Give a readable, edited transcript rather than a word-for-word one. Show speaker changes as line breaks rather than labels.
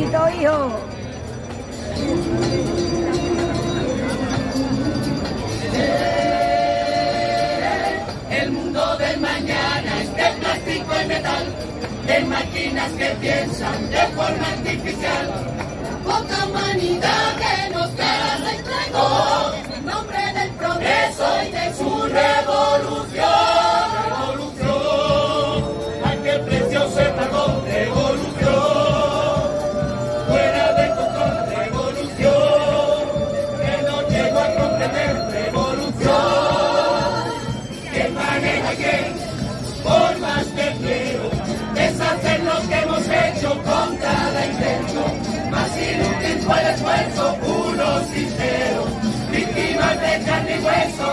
besito, hijo.
El mundo del mañana es de plástico y metal, de máquinas que piensan de forma artificial. Poca humanidad que nos queda se entregó en nombre del progreso y de su revolución. Revolución, ¿a qué precio se pagó? Revolución, fuera de control, revolución, que no llego a comprender, revolución, que maneja quién, por más que quiero, deshacer lo que hemos hecho con cada intento, más inútil fue el esfuerzo, puro sincero, víctimas de carne y hueso.